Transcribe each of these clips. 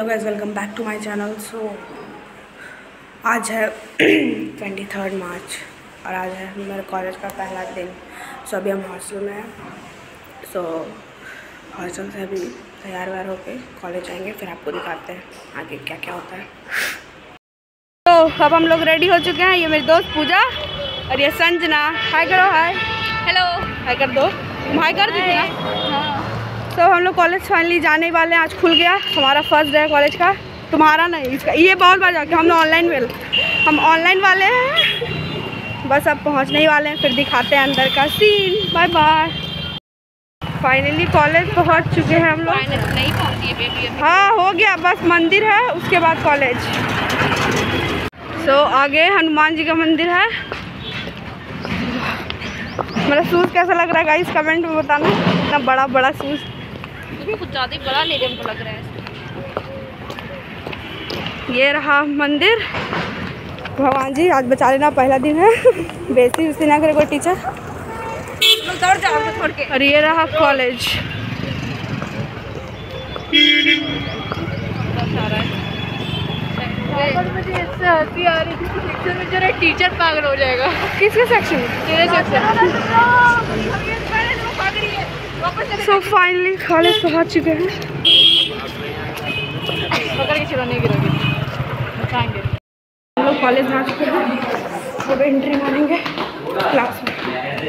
Guys, welcome back to my channel. So आज है 23 मार्च और आज है मेरे कॉलेज का पहला दिन। सो अभी हम हॉस्टल में हैं। सो हॉस्टल से अभी तैयार व्यार होके कॉलेज जाएंगे, फिर आपको दिखाते हैं आगे क्या क्या होता है। तो अब हम लोग रेडी हो चुके हैं। ये मेरी दोस्त पूजा और ये संजना। हाय करो, हाय हेलो, हाय कर दो, हाय कर दीजिए ना। तो हम लोग कॉलेज फाइनली जाने वाले हैं। आज खुल गया हमारा फर्स्ट डे कॉलेज का। तुम्हारा नहीं, इसका ये बहुत बार जाके हम ऑनलाइन वाले हैं। बस अब पहुंचने ही वाले हैं, फिर दिखाते हैं अंदर का scene. Bye bye. Finally college पहुंच चुके हैं हम लोग। नहीं पहुंची बेबी। हाँ हो गया, बस मंदिर है उसके बाद कॉलेज। सो आगे हनुमान जी का मंदिर है। मेरा शूज़ कैसा लग रहा है गाइस, कमेंट में बताना। इतना बड़ा बड़ा शूज़ कुछ ज़्यादा ही बड़ा ले रहे हमको लग रहा है। ये रहा मंदिर। भगवान जी आज बचा लेना, पहला दिन है। बेइज्जती उसी ना करे कोई टीचर। दौड़ जाओ छोड़ के। और ये रहा कॉलेज। हंसी आ रही सेक्शन में जरा टीचर पागल हो जाएगा। किसके सेक्शन में? तेरे सेक्शन। सो फाइनली कॉलेज पहुंच चुके हैं। पकड़ के चिढ़ाने गिरोगे, बचाएंगे। हम लोग कॉलेज में आ चुके हैं। अब एंट्री मारेंगे क्लास में।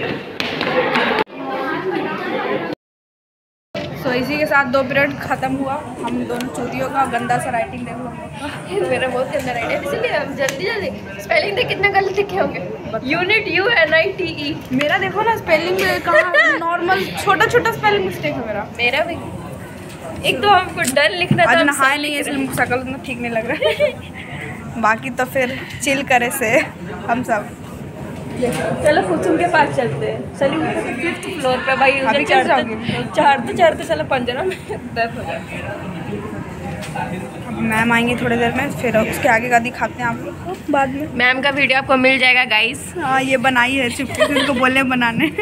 सो इसी के साथ 2 पीरियड ख़त्म हुआ। हम दोनों चोरियों का गंदा सा राइटिंग देख लो। मेरा बहुत गंदा राइट है, इसलिए हम जल्दी स्पेलिंग देख कितना गलत लिखे होंगे। Unit UNITE। मेरा देखो ना स्पेलिंग में कहाँ नॉर्मल छोटा स्पेलिंग मिस्टेक है मेरा भी। एक तो हमको डन लिखना था। आज नहाए नहीं है इसलिए शक्ल उतना ठीक नहीं लग रहा है। बाकी तो फिर चिल करे से हम सब। चलो कुसुम के पास चलते हैं। चलिए 5th फ्लोर पे भाई। अभी कैसे जाओगे? चढ़ते चलो पंजरा में दर्द हो जाए। मैम आएंगी थोड़ी देर में, फिर उसके आगे का दिखाते हैं आप लोग को बाद में। मैम का वीडियो आपको मिल जाएगा गाइस। हाँ ये बनाई है चुपके से, उनको बोले बनाने।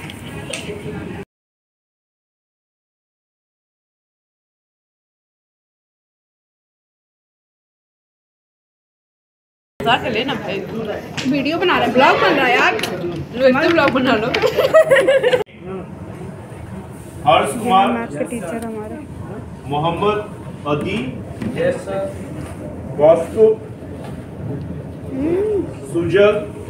लेना भाई, वीडियो बना रहे हैं, ब्लॉग बन रहा है यार। लो ब्लॉग बना लो। हर्ष कुमार, मैथ्स के टीचर हमारे। मोहम्मद अदी, वास्तु, सुजल,